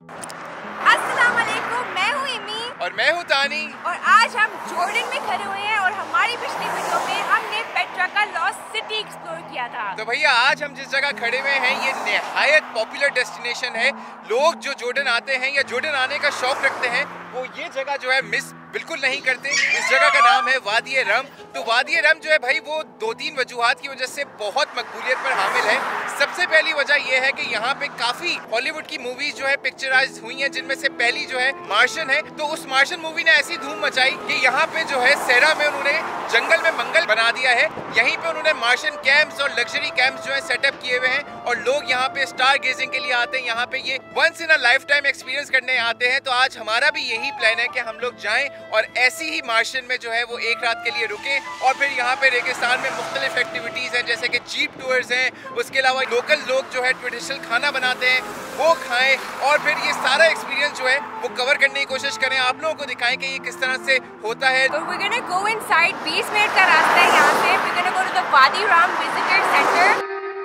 अस्सलाम वालेकुम, मैं हूँ इमी और मैं हूँ तानी और आज हम जॉर्डन में खड़े हुए हैं और हमारी पिछली वीडियो में हमने पेट्रा का लॉस्ट सिटी एक्सप्लोर किया था। तो भैया आज हम जिस जगह खड़े हुए हैं ये निहायत पॉपुलर डेस्टिनेशन है। लोग जो जॉर्डन आते हैं या जॉर्डन आने का शौक रखते हैं वो ये जगह जो है मिस बिल्कुल नहीं करते। इस जगह का नाम है वादी रम। तो वादी रम जो है भाई वो 2-3 वजूहात की वजह से बहुत मकबूलियत पर हामिल है। सबसे पहली वजह यह है कि यहाँ पे काफी हॉलीवुड की मूवीज जो है पिक्चराइज हुई हैं, जिनमें से पहली जो है मार्शन है। तो उस मार्शन मूवी ने ऐसी धूम मचाई कि यहाँ पे जो है सेरा में उन्होंने जंगल में मंगल बना दिया है। यहीं पे उन्होंने मार्शन कैंप्स और लग्जरी कैंप्स जो है सेटअप किए हुए हैं और लोग यहाँ पे स्टार गेजिंग के लिए आते हैं। यहाँ पे ये once in a life time experience करने आते हैं। तो आज हमारा भी यही प्लान है कि हम लोग जाएं और ऐसी ही मार्शन में जो है वो एक रात के लिए रुकें और फिर यहाँ पे रेगिस्तान में मुख्तलिफ एक्टिविटीज हैं, जैसे कि जीप टूर्स हैं। उसके अलावा लोकल लोग जो है ट्रेडिशनल खाना बनाते हैं वो खाएं और फिर ये सारा एक्सपीरियंस जो है वो कवर करने की कोशिश करें, आप लोगों को दिखाएं कि ये किस तरह से होता है। तो we're gonna go inside, 20 minute का रास्ता है यहाँ से। We're gonna go to the Wadi Rum Visitor Center.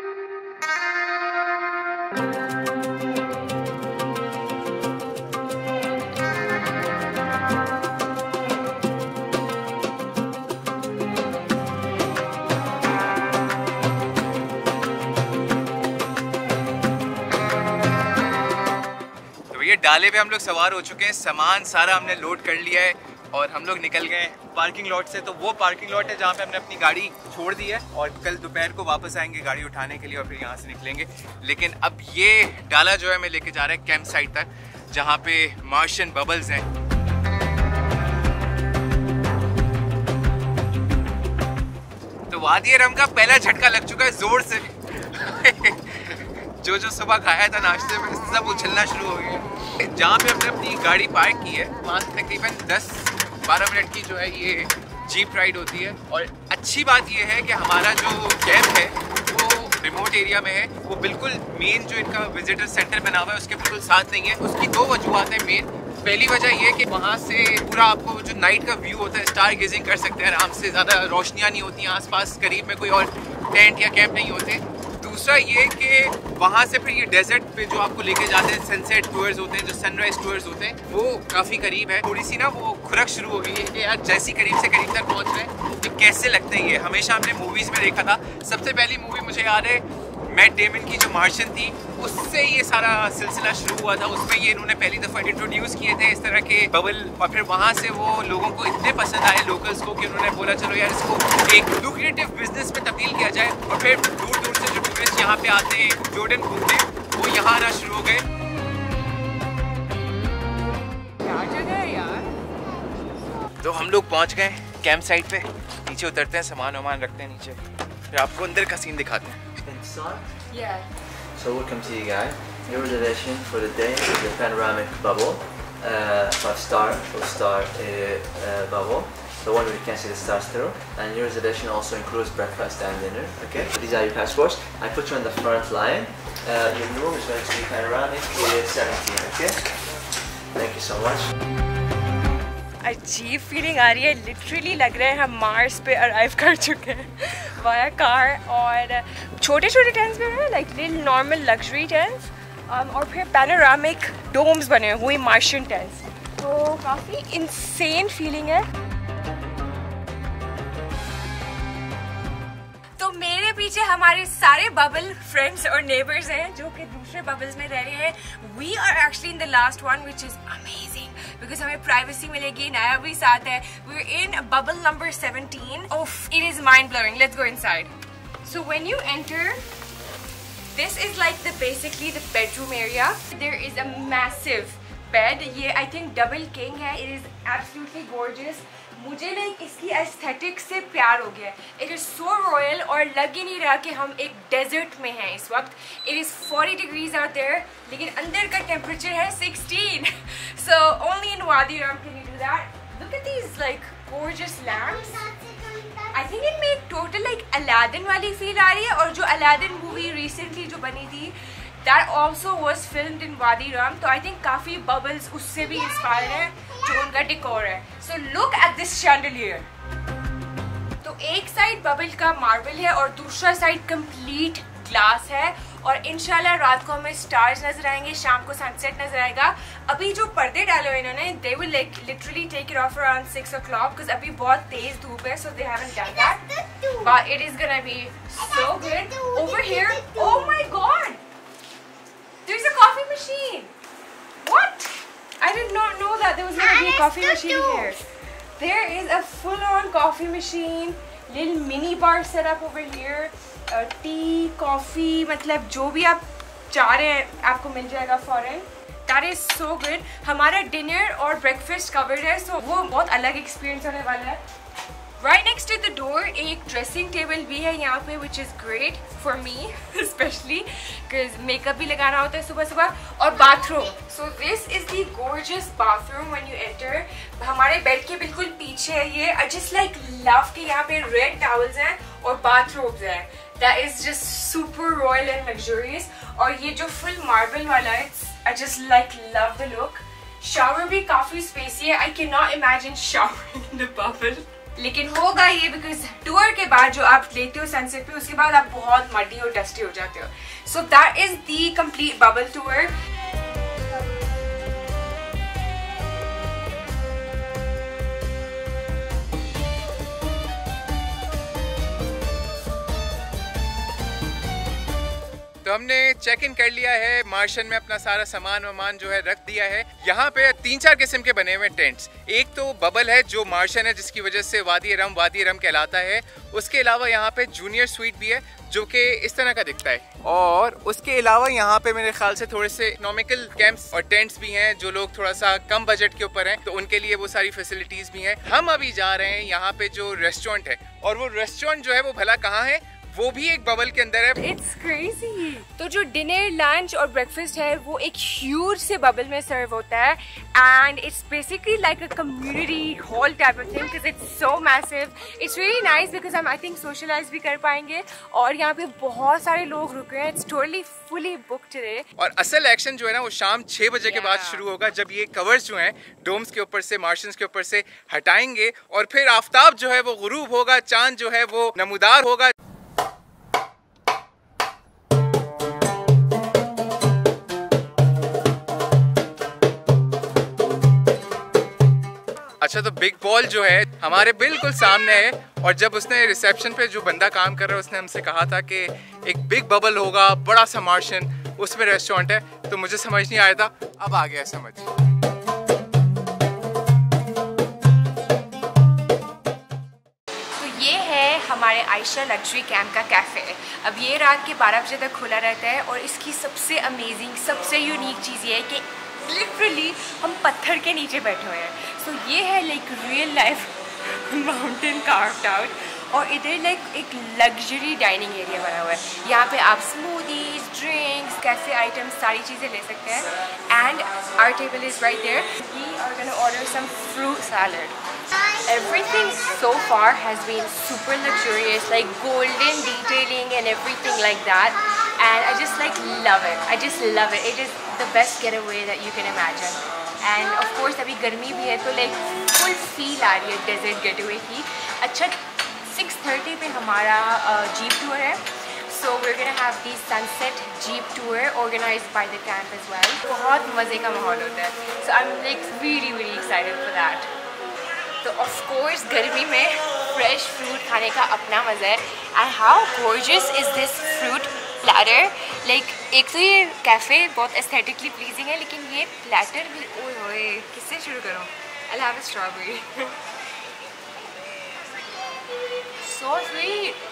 ये डाले पे हम लोग सवार हो चुके हैं, सामान सारा हमने लोड कर लिया है और हम लोग निकल गए पार्किंग लॉट से। तो वो पार्किंग लॉट है जहाँ पे हमने अपनी गाड़ी छोड़ दी है और कल दोपहर को वापस आएंगे गाड़ी उठाने के लिए और फिर यहाँ से निकलेंगे। लेकिन अब ये डाला जो है हमें लेके जा रहा है कैंप साइट तक, जहाँ पे मार्शियन बबल्स हैं। तो वादी रम का पहला झटका लग चुका है जोर से। जो सुबह खाया था नाश्ते में सब उछलना शुरू हो गया। जहाँ पे हमने अपनी गाड़ी पार्क की है वहाँ से तकरीबन 10-12 मिनट की जो है ये जीप राइड होती है। और अच्छी बात ये है कि हमारा जो कैंप है वो रिमोट एरिया में है, वो बिल्कुल मेन जो इनका विजिटर सेंटर बना हुआ है उसके बिल्कुल साथ नहीं है। उसकी 2 वजूहत है मेन। पहली वजह ये कि वहाँ से पूरा आपको जो नाइट का व्यू होता है स्टार गेजिंग कर सकते हैं आराम से, ज़्यादा रोशनियाँ नहीं होती, आसपास करीब में कोई और टेंट या कैंप नहीं होते। दूसरा ये कि वहाँ से फिर ये डेजर्ट पे जो आपको लेके जाते हैं सनसेट टूर्स होते हैं, जो सनराइज टूर्स होते हैं, वो काफ़ी करीब है। थोड़ी सी ना वो खुरक शुरू हो गई है कि यार जैसी करीब से करीब तक पहुँच रहे हैं ये कैसे लगते हैं। ये हमेशा हमने मूवीज़ में देखा था। सबसे पहली मूवी मुझे याद है मैट डेमन की जो मार्शन थी, उससे ये सारा सिलसिला शुरू हुआ था। उसमें ये इन्होंने पहली दफ़ा इंट्रोड्यूस किए थे इस तरह के बबल और फिर वहाँ से वो लोगों को इतने पसंद आए लोकल्स को कि उन्होंने बोला चलो यार इसको एक लुक्रेटिव बिजनेस में तब्दील किया जाए। और फिर दूर दूर से जो टूरिस्ट यहाँ पे आते हैं जॉर्डन घूमने वो यहाँ आना शुरू हो गए। तो हम लोग पहुँच गए कैंप साइट पे, नीचे उतरते हैं, सामान वामान रखते हैं नीचे, फिर आपको अंदर का सीन दिखाते हैं। Yeah. So welcome to you guys. Your reservation for the day is the panoramic bubble, 5-star bubble, the one where you can see the stars through. And your reservation also includes breakfast and dinner. Okay. These are your passports. I put you on the front line. Your room is going to be panoramic. It is 17. Okay. Thank you so much. अजीब feeling आ रही है, literally लग रहा है हम Mars पे arrive कर चुके हैं वाया कार। और छोटे छोटे टेंट्स भी हैं, like little normal luxury tents, और फिर पैनोरामिक डोम्स बने हुए मार्शियन टेंट्स। तो काफ़ी इंसेन फीलिंग है। तो मेरे पीछे हमारे सारे बबल फ्रेंड्स और नेबर्स हैं जो कि दूसरे बबल्स में रह रहे हैं। We are actually in the last one which is amazing because हमें प्राइवेसी मिलेगी, नया भी साथ है। We are in bubble number 17। ओफ, it is mind blowing. Let's go inside. So when you enter, this is like basically the bedroom area. There is a massive bed. ये I think double king है. It is absolutely gorgeous. मुझे like इसकी aesthetic से प्यार हो गया है। It is so royal और लग ही नहीं रहा कि हम एक डेजर्ट में हैं इस वक्त। It is 40 degrees out there, लेकिन अंदर का टेम्परेचर है 16। सो only in Wadi Rum can you do that. Look at these like gorgeous lamps. I think इनमें एक टोटल लाइक अलादीन वाली फील आ रही है। और जो अलादीन मूवी रिसेंटली जो बनी थी that also was filmed in Wadi Rum, तो आई थिंक काफ़ी बबल्स उससे भी इंस्पायर है जो उनका डिकोर है। So look at this chandelier. तो एक साइड बबल का मार्बल है और दूसरा साइड कंप्लीट ग्लास है और इंशाल्लाह रात को हमें स्टार्स नजर आएंगे, शाम को सनसेट नजर आएगा। अभी जो पर्दे डाले हुए इन्होंने, they will like literally take it off around 6 o'clock because अभी बहुत तेज धूप है, so they haven't done that, but it is gonna be so good. Over here, oh my god, there is a coffee machine. What? I did not know that there was going to be a coffee machine here. There is a full-on coffee machine, little mini bar set up over here. Tea, coffee, मतलब जो भी आप चाह रहे हैं आपको मिल जाएगा फौरन। That is so good. हमारा डिनर और ब्रेकफास्ट कवर्ड है, so वो बहुत अलग एक्सपीरियंस होने वाला है। Right next to the door एक ड्रेसिंग टेबल भी है यहाँ पे, which is great for me especially because makeup भी लगाना होता है सुबह सुबह। और bathroom, so this is the gorgeous bathroom when you enter। हमारे बेड के बिल्कुल पीछे है ये। I just like love कि यहाँ पे रेड टॉवल्स हैं और बाथरोब्स हैं। That is just super royal and luxurious। और ये जो फुल मार्बल वाला है, I just like love the look। Shower भी काफी स्पेसी है। I cannot imagine showering in the bubble, लेकिन होगा ये बिकॉज टूर के बाद जो आप लेते हो सनसेट पे, उसके बाद आप बहुत मडी और डस्टी हो जाते हो। So that is the complete bubble tour. तो हमने चेक इन कर लिया है मार्शन में, अपना सारा सामान वामान जो है रख दिया है। यहाँ पे 3-4 किस्म के बने हुए टेंट्स। एक तो बबल है जो मार्शन है, जिसकी वजह से वादी रम कहलाता है। उसके अलावा यहाँ पे जूनियर स्वीट भी है जो कि इस तरह का दिखता है। और उसके अलावा यहाँ पे मेरे ख्याल से थोड़े से इकोनॉमिकल कैंप्स और टेंट्स भी हैं, जो लोग थोड़ा सा कम बजट के ऊपर हैं, तो उनके लिए वो सारी फैसिलिटीज भी हैं। हम अभी जा रहे हैं यहाँ पे जो रेस्टोरेंट है, और वो रेस्टोरेंट जो है वो भला कहाँ है, वो भी एक बबल के अंदर है। It's crazy। तो जो डिनर, लंच और ब्रेकफास्ट है वो एक ह्यूज से बबल में सर्व होता है, and it's basically like a community hall type of thing because it's so massive. It's really nice because हम आई थिंक सोशलाइज भी कर पाएंगे, और यहाँ पे बहुत सारे लोग रुके हैं। It's totally fully booked today. और असल एक्शन जो है ना वो शाम 6 बजे के बाद शुरू होगा, जब ये कवर्स जो हैं डोम्स के ऊपर से, मार्शंस के ऊपर से हटाएंगे, और फिर आफ्ताब जो है वो गुरूब होगा, चांद जो है वो नमूदार होगा। अच्छा, तो बिग बॉल जो है हमारे बिल्कुल सामने है, और जब उसने रिसेप्शन पे जो बंदा काम कर रहा है उसने हमसे कहा था कि एक बिग बबल होगा, बड़ा सा मार्शन, उसमें रेस्टोरेंट है, तो मुझे समझ नहीं आया था, अब आ गया समझ। तो ये है हमारे आयशा लग्जरी कैंप का कैफ़े। अब ये रात के 12 बजे तक खुला रहता है, और इसकी सबसे अमेजिंग, सबसे यूनिक चीज़ ये है कि लिटरली हम पत्थर के नीचे बैठे हुए हैं। सो ये है like real life mountain carved out, और इधर लाइक एक लग्जरी डाइनिंग एरिया बना हुआ है। यहाँ पे आप स्मूदीज, ड्रिंक्स, कैफे आइटम्स, सारी चीज़ें ले सकते हैं। And our table is right there. We are gonna order some fruit salad. Everything so far has been super luxurious, like golden detailing and everything like that, and I just like love it. I just love it. It is the best getaway that you can imagine. And of course अभी गर्मी भी है, तो like full feel आ रही है desert getaway की। अच्छा, 6:30 पे हमारा jeep tour है, so we're gonna have the sunset jeep tour organized by the camp as well. बहुत मज़े का माहौल होता है, so I'm like really excited for that. तो ऑफ कोर्स गर्मी में फ्रेश फ्रूट खाने का अपना मज़ा है। And how gorgeous is this fruit platter. Like एक तो ये कैफ़े बहुत एस्थेटिकली प्लीजिंग है, लेकिन ये प्लेटर भी, ओए होए, किससे शुरू करूँ? I have a strawberry. So sweet.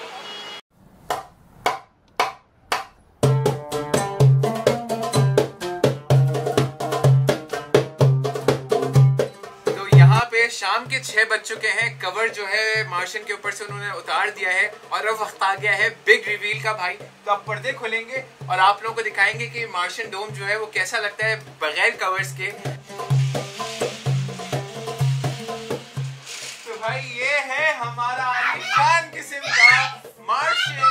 शाम के 6 बज चुके हैं। कवर जो है मार्शन के ऊपर से उन्होंने उतार दिया है, और अब वक्त आ गया है बिग रिवील का भाई। तो अब पर्दे खोलेंगे और आप लोगों को दिखाएंगे कि मार्शन डोम जो है वो कैसा लगता है बगैर कवर्स के। तो भाई ये है हमारा आलीशान किस्म का मार्शन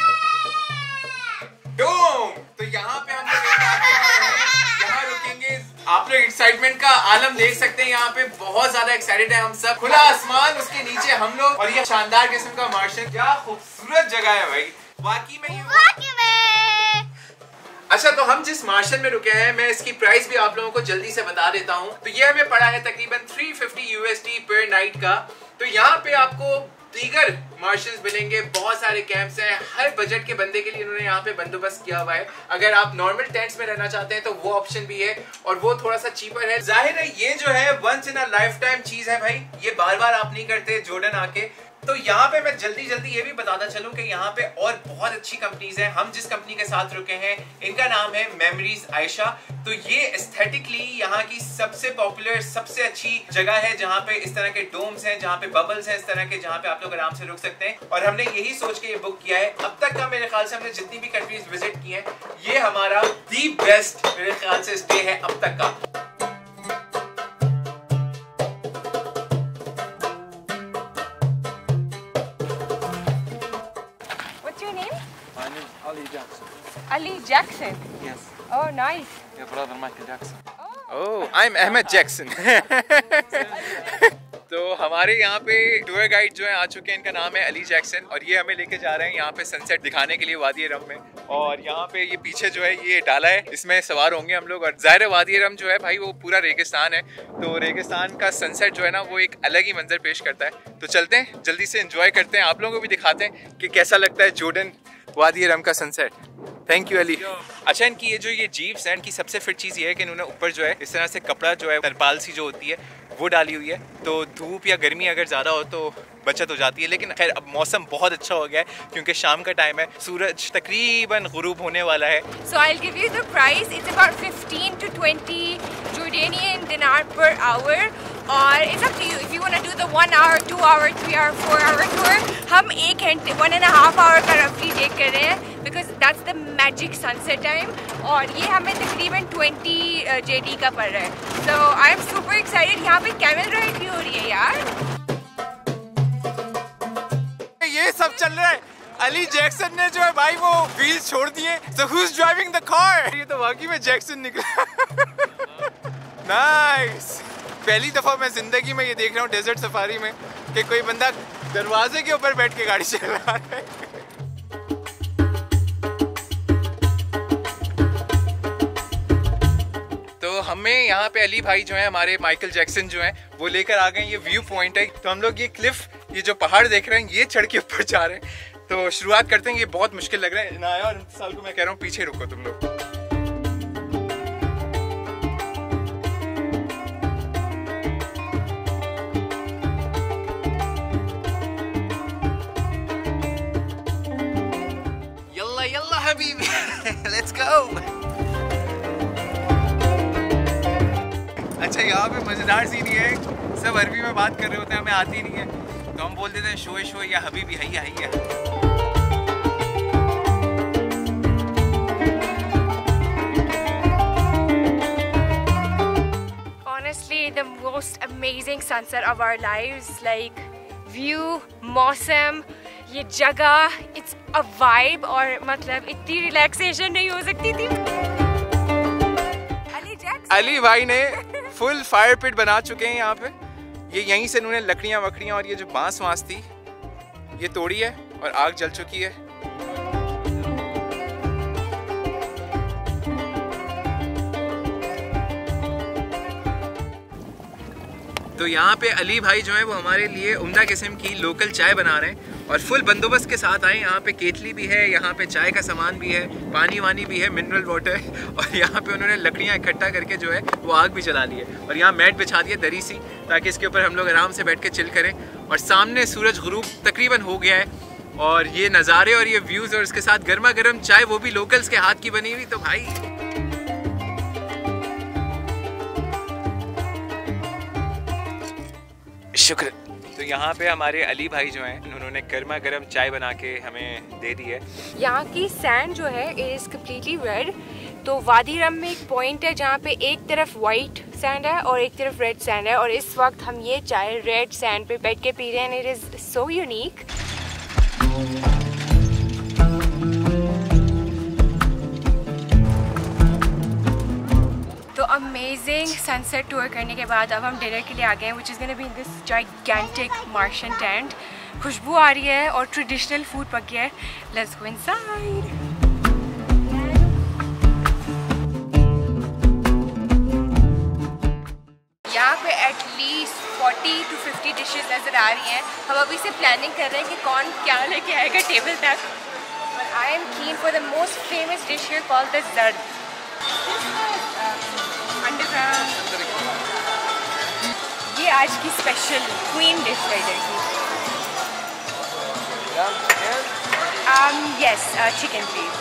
डोम। तो यहाँ पे हम लोग यहाँ रुकेंगे। आप लोग एक्साइटमेंट का आलम देख सकते हैं, यहाँ पे बहुत ज्यादा एक्साइटेड है हम सब। खुला आसमान, उसके नीचे हम लोग, और ये शानदार किस्म का मार्शन। क्या खूबसूरत जगह है भाई, वाकई में। अच्छा, तो हम जिस मार्शल में रुके हैं, मैं इसकी प्राइस भी आप लोगों को जल्दी से बता देता हूँ। तो ये हमें पड़ा है तकरीबन 350 USD पर नाइट का। तो यहाँ पे आपको दीगर मार्शल्स मिलेंगे, बहुत सारे कैंप्स हैं, हर बजट के बंदे के लिए इन्होंने यहाँ पे बंदोबस्त किया हुआ है। अगर आप नॉर्मल टेंट्स में रहना चाहते हैं तो वो ऑप्शन भी है, और वो थोड़ा सा चीपर है। जाहिर है ये जो है once in a life time चीज है भाई, ये बार बार आप नहीं करते जॉर्डन आके। तो यहाँ पे मैं जल्दी जल्दी ये भी बताता चलूं कि यहाँ पे और बहुत अच्छी कंपनीज हैं। हम जिस कंपनी के साथ रुके हैं इनका नाम है मेमोरीज आयशा। तो ये एस्थेटिकली यहाँ की सबसे पॉपुलर, सबसे अच्छी जगह है जहाँ पे इस तरह के डोम्स हैं, जहाँ पे बबल्स हैं इस तरह के, जहाँ पे आप लोग आराम से रुक सकते हैं। और हमने यही सोच के ये बुक किया है। अब तक का मेरे ख्याल से हमने जितनी भी कंट्रीज विजिट की है, ये हमारा दी बेस्ट मेरे ख्याल से स्टे है अब तक का। Ali Jackson. Yes. Oh, nice. Your brother Michael Jackson. Oh, I'm Ahmed Jackson. तो हमारे यहाँ पे टूर गाइड जो है आ चुके हैं, इनका नाम है अली जैक्सन, और ये हमें लेके जा रहे हैं यहाँ पे सनसेट दिखाने के लिए वादी रम में। और यहाँ पे ये पीछे जो है ये डाला है, इसमें सवार होंगे हम लोग। और ज़ाहिर वादी रम जो है भाई वो पूरा रेगिस्तान है, तो रेगिस्तान का सनसेट जो है ना वो एक अलग ही मंजर पेश करता है। तो चलते हैं, जल्दी से एंजॉय करते हैं, आप लोगों को भी दिखाते हैं कि कैसा लगता है जॉर्डन वादी रम का सनसेट। Thank you Ali. अच्छा, इनकी ये जो ये जीप्स हैं, इनकी सबसे फिट चीज़ ये है कि इन्होंने ऊपर जो है इस तरह से कपड़ा जो है तरपाल सी जो होती है वो डाली हुई है, तो धूप या गर्मी अगर ज़्यादा हो तो बचत हो जाती है। लेकिन खैर अब मौसम बहुत अच्छा हो गया है क्योंकि शाम का टाइम है, सूरज तकरीबन गुरूब होने वाला है। So I'll give you the price. It's about 15 to 20 Jordanian dinar per hour. और it's up to you if you want to do the 1 hour, 2 hour, 3 hour, 4 hour tour. हम 1 घंटे 1.5 hour का रफली टेक कर रहे हैं because that's the magic sunset time. और ये हमें तकरीबन 20 JD का पड़ रहा है। So I'm super excited. यहाँ पे कैमल राइड भी हो रही है यार। ये सब चल रहा है। अली जैक्सन ने जो है भाई वो व्हील्स छोड़ दिए। So who's driving the car? ये तो वाकई में जैक्सन निकला। नाइस। पहली दफा मैं जिंदगी में ये देख रहा हूँ डेजर्ट सफारी में कि कोई बंदा दरवाजे के ऊपर बैठ के गाड़ी चला रहा है। तो हमें यहाँ पे अली भाई जो है हमारे माइकल जैक्सन जो है वो लेकर आ गए। ये व्यू पॉइंट है, तो हम लोग ये क्लिफ, ये जो पहाड़ देख रहे हैं ये चढ़ के ऊपर जा रहे हैं। तो शुरुआत करते हैं। ये बहुत मुश्किल लग रहा है नाया और इंतसाल को मैं कह रहा हूँ पीछे रुको तुम लोग। यल्ला यल्ला हबीबी, लेट्स गो। अच्छा, यहाँ पे मजेदार सीन ये है, सब अरबी में बात कर रहे होते हैं, हमें आती नहीं है, तो हम बोल देते हैं शोए शोए या हबीबी हैया हैया। Honestly, the most amazing sunset of our lives. Like view, मौसम, ये जगह, it's a vibe। और मतलब इतनी रिलैक्सेशन नहीं हो सकती थी। अली भाई ने फुल फायर पिट बना चुके हैं यहाँ पे। ये यहीं से उन्होंने लकड़ियाँ वकड़ियाँ और ये जो बांस वांस थी ये तोड़ी है और आग जल चुकी है। तो यहाँ पे अली भाई जो है वो हमारे लिए उम्दा किस्म की लोकल चाय बना रहे हैं और फुल बंदोबस्त के साथ आए। यहाँ पे केतली भी है, यहाँ पे चाय का सामान भी है, पानी वानी भी है, मिनरल वाटर, और यहाँ पे उन्होंने लकड़ियाँ इकट्ठा करके जो है वो आग भी जला ली है। और यहाँ मैट बिछा दी है दरी सी, ताकि इसके ऊपर हम लोग आराम से बैठ के चिल करें। और सामने सूरज गुरूब तकरीबन हो गया है, और ये नज़ारे और ये व्यूज़ और इसके साथ गर्मा गर्म चाय, वो भी लोकल्स के हाथ की बनी हुई। तो भाई शुक्र। तो यहाँ पे हमारे अली भाई जो हैं उन्होंने गर्मा गर्म चाय बना के हमें दे दी है। यहाँ की सैंड जो है इज कम्प्लीटली रेड। तो वादी रम में एक पॉइंट है जहाँ पे एक तरफ वाइट सैंड है और एक तरफ रेड सैंड है, और इस वक्त हम ये चाय रेड सैंड पे बैठ के पी रहे हैं। It is so unique. तो अमेजिंग सनसेट टूर करने के बाद अब हम डिनर के लिए आ गए हैं, which is gonna be in this gigantic Martian tent. खुशबू आ रही है और ट्रेडिशनल फूड पक गया है। Let's go inside. आ रही हैं। हम अभी से प्लानिंग कर रहे हैं कि कौन क्या लेके आएगा टेबल तक। और I am keen for the most famous dish here called the जर्द। ये आज की स्पेशल क्वीन डिश है इधर की। Yes chicken please.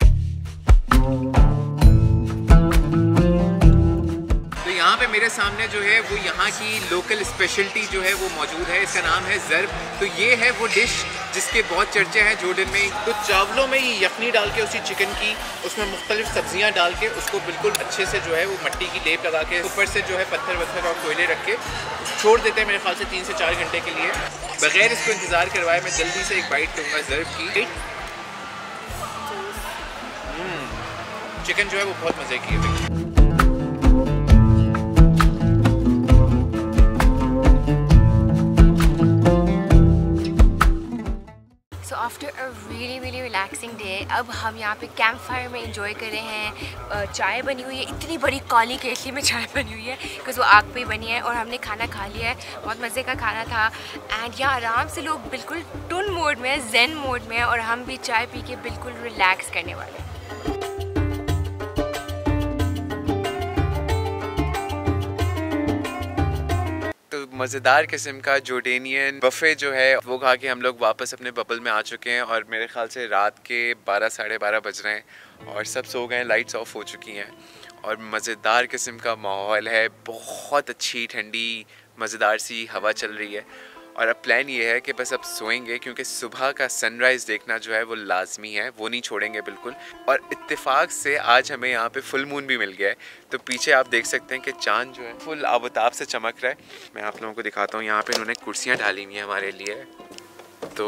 यहाँ पे मेरे सामने जो है वो यहाँ की लोकल स्पेशलिटी जो है वो मौजूद है। इसका नाम है ज़र्ब। तो ये है वो डिश जिसके बहुत चर्चे हैं जॉर्डन में। तो चावलों में ये यखनी डाल के उसी चिकन की उसमें मुख्तलिफ सब्जियाँ डाल के उसको बिल्कुल अच्छे से जो है वो मिट्टी की लेप लगा के ऊपर से जो है पत्थर वत्थर और कोयले रख के छोड़ देते हैं मेरे ख्याल से 3 से 4 घंटे के लिए। बगैर इसको इंतज़ार करवाए मैं जल्दी से एक बाइट लूँगा ज़र्ब की। चिकन जो है वो बहुत मज़े की है। After a really relaxing day अब हम यहाँ पे कैंप फायर में इंजॉय कर रहे हैं। चाय बनी हुई है, इतनी बड़ी काली केतली में चाय बनी हुई है बिकॉज वो आग पे ही बनी है। और हमने खाना खा लिया है, बहुत मज़े का खाना था। एंड यहाँ आराम से लोग बिल्कुल टुन मोड में, जेन मोड में, और हम भी चाय पी के बिल्कुल रिलैक्स करने वाले हैं। मज़ेदार किस्म का जॉर्डेनियन बफ़े जो है वो खा के हम लोग वापस अपने बबल में आ चुके हैं। और मेरे ख्याल से रात के 12 साढ़े 12 बज रहे हैं और सब सो गए हैं, लाइट्स ऑफ हो चुकी हैं और मज़ेदार किस्म का माहौल है। बहुत अच्छी ठंडी मज़ेदार सी हवा चल रही है। और अब प्लान ये है कि बस अब सोएंगे क्योंकि सुबह का सनराइज़ देखना जो है वो लाजमी है, वो नहीं छोड़ेंगे बिल्कुल। और इत्तेफाक से आज हमें यहाँ पे फुल मून भी मिल गया है। तो पीछे आप देख सकते हैं कि चांद जो है फुल आबोताब से चमक रहा है। मैं आप लोगों को दिखाता हूँ, यहाँ पे इन्होंने कुर्सियाँ डाली हुई हैं हमारे लिए, तो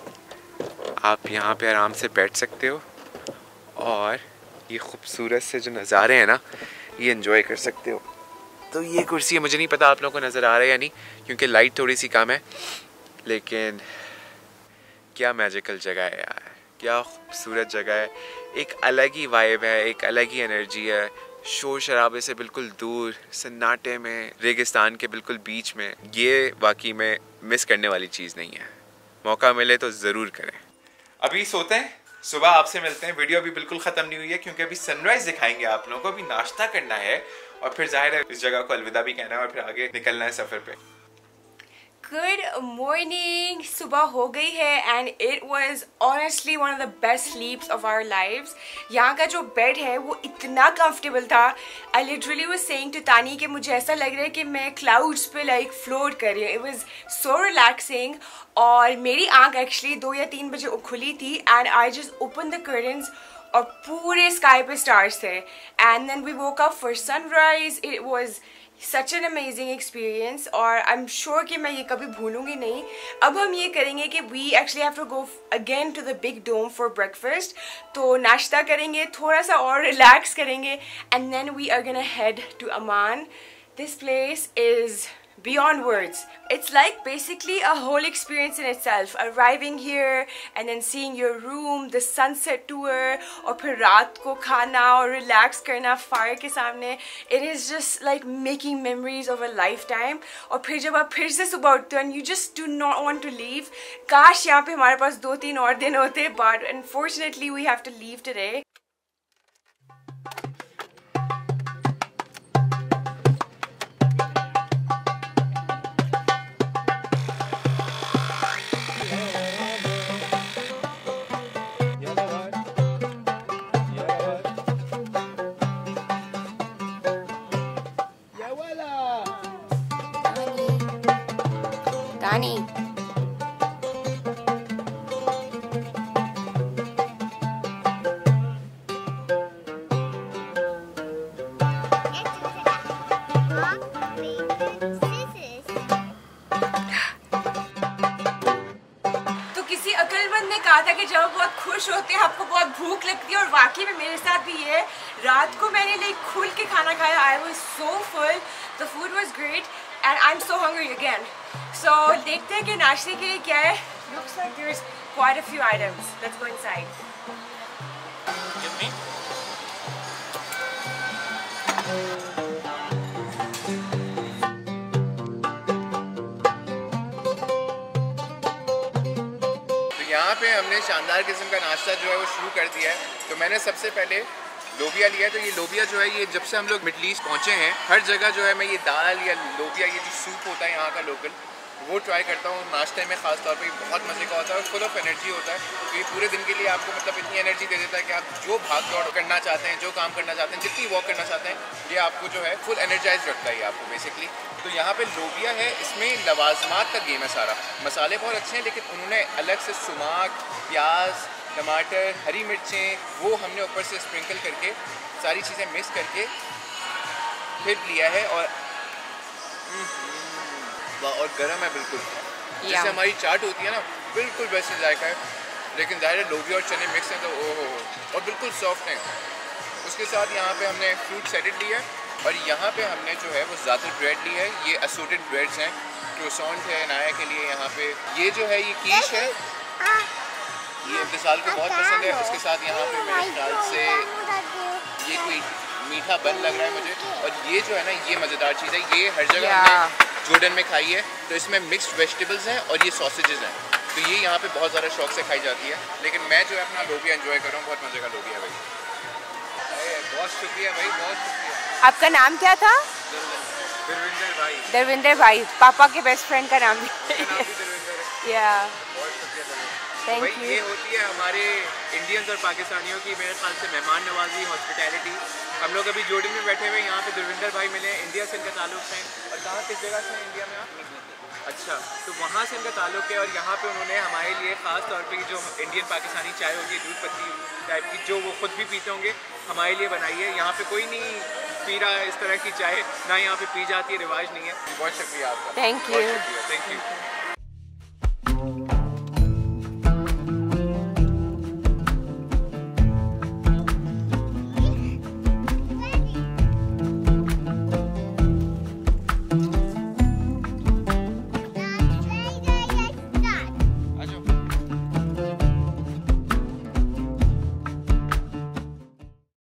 आप यहाँ पे आराम से बैठ सकते हो और ये खूबसूरत से जो नज़ारे हैं ना ये एंजॉय कर सकते हो। तो ये कुर्सी है, मुझे नहीं पता आप लोगों को नज़र आ रहा है या नहीं क्योंकि लाइट थोड़ी सी कम है, लेकिन क्या मैजिकल जगह है यार, क्या खूबसूरत जगह है। एक अलग ही वाइब है, एक अलग ही एनर्जी है। शोर शराबे से बिल्कुल दूर, सन्नाटे में, रेगिस्तान के बिल्कुल बीच में। ये वाकई में मिस करने वाली चीज़ नहीं है। मौका मिले तो ज़रूर करें। अभी सोते हैं, सुबह आपसे मिलते हैं। वीडियो अभी बिल्कुल ख़त्म नहीं हुई है क्योंकि अभी सनराइज़ दिखाएंगे आप लोगों को। अभी नाश्ता करना है और फिर जाहिर है इस जगह को अलविदा भी कहना है और फिर आगे निकलना है सफ़र पे। गुड मॉर्निंग, सुबह हो गई है and it was honestly one of the best sleeps of our lives. यहाँ का जो बेड है वो इतना कंफर्टेबल था। I literally was saying to Tani कि मुझे ऐसा लग रहा है कि मैं क्लाउड्स पे लाइक फ्लोट कर रही हूँ। It was so relaxing. और मेरी आंख एक्चुअली 2 या 3 बजे खुली थी and I just open the curtains और पूरे स्काई पे स्टार्स थे। And then we woke up for sunrise. It was such an amazing experience और आई एम श्योर कि मैं ये कभी भूलूंगी नहीं। अब हम ये करेंगे कि we actually have to go again to the big dome for breakfast. तो नाश्ता करेंगे, थोड़ा सा और रिलैक्स करेंगे and then we are gonna head to Amman. This place is beyond words. It's like basically a whole experience in itself. Arriving here and then seeing your room, the sunset tour, और फिर रात को खाना और relax करना fire के सामने. It is just like making memories of a lifetime. और फिर जब आप फिर से सुबह उठते हो and you just do not want to leave. काश यहाँ पे हमारे पास 2-3 और दिन होते, but unfortunately we have to leave today. Dani. तो किसी अक्लमंद ने कहा था कि जब आप बहुत खुश होते हैं आपको बहुत भूख लगती है, और वाकई में मेरे साथ भी ये रात को मैंने लाइक खुल के खाना खाया. I was so full, the food was great and I am so hungry again. So देखते हैं कि नाश्ते के लिए क्या है. Looks like there is quite a few items. Let's go inside. यहाँ पे हमने शानदार किस्म का नाश्ता जो है वो शुरू कर दिया है। तो मैंने सबसे पहले लोबिया लिया है। तो ये लोबिया जो है ये जब से हम लोग मिडल ईस्ट पहुँचे हैं हर जगह जो है मैं ये दाल या लोबिया ये जो सूप होता है यहाँ का लोकल वो ट्राई करता हूँ नाश्ते में। ख़ास तौर पे बहुत मज़े का होता है और फुल ऑफ एनर्जी होता है। तो ये पूरे दिन के लिए आपको मतलब इतनी एनर्जी दे देता है कि आप जो भाग दौड़ करना चाहते हैं, जो काम करना चाहते हैं, जितनी वॉक करना चाहते हैं ये आपको जो है फुल एनर्जाइज रखता है ये आपको बेसिकली। तो यहाँ पे लोबिया है, इसमें लवाजमात का गेम है सारा। मसाले बहुत अच्छे हैं लेकिन उन्होंने अलग से सुमाक, प्याज, टमाटर, हरी मिर्चें वो हमने ऊपर से स्प्रिंकल करके सारी चीज़ें मिक्स करके फिर लिया है। और गर्म है बिल्कुल, जैसे हमारी चाट होती है ना बिल्कुल वैसे जायका है। लेकिन ज़ाहिर है लोबिया और चने मिक्स हैं तो ओहो और बिल्कुल सॉफ्ट हैं। उसके साथ यहाँ पे हमने फ्रूट सैलेड लिया है और यहाँ पे हमने जो है वो ज़ातुल ब्रेड ली है। ये असोर्टेड ब्रेड्स हैं, क्रोसॉन्ट है नाया के लिए। यहाँ पे ये जो है ये कीश है, ये इब्तिसाल को बहुत पसंद है। उसके साथ यहाँ पे मेरे ख्याल से ये कोई मीठा बन लग रहा है मुझे। और ये जो है ना ये मज़ेदार चीज़ है, ये हर जगह हमने जॉर्डन में खाई है। तो इसमें मिक्स्ड वेजिटेबल्स हैं और ये सॉसेजेस हैं। तो ये यहाँ पे बहुत ज़्यादा शौक से खाई जाती है। लेकिन मैं जो है अपना लोबिया एंजॉय कर रहा हूँ, बहुत मज़े का लोबिया भाई। बहुत शुक्रिया भाई, बहुत शुक्रिया। आपका नाम क्या था? दरविंदर भाई। दरविंदर भाई, पापा के बेस्ट फ्रेंड का नाम या थैंक यू। ये होती है हमारे इंडियंस और पाकिस्तानियों की मेरे ख्याल से मेहमान नवाजी, हॉस्पिटैलिटी। हम लोग अभी जॉर्डन में बैठे हुए यहाँ पे दरविंदर भाई मिले, इंडिया से इनका ताल्लुक है। और कहाँ किस जगह से इंडिया में आप? अच्छा, तो वहाँ से इनका ताल्लुक है और यहाँ पे उन्होंने हमारे लिए ख़ास तौर पे जो इंडियन पाकिस्तानी चाय होती है दूध पत्ती टाइप की जो वो खुद भी पीते होंगे हमारे लिए बनाई है। यहाँ पे कोई नहीं पी रहा है इस तरह की चाय, ना यहाँ पे पी जाती है, रिवाज नहीं है। बहुत शुक्रिया आपका, थैंक यू। Thank you.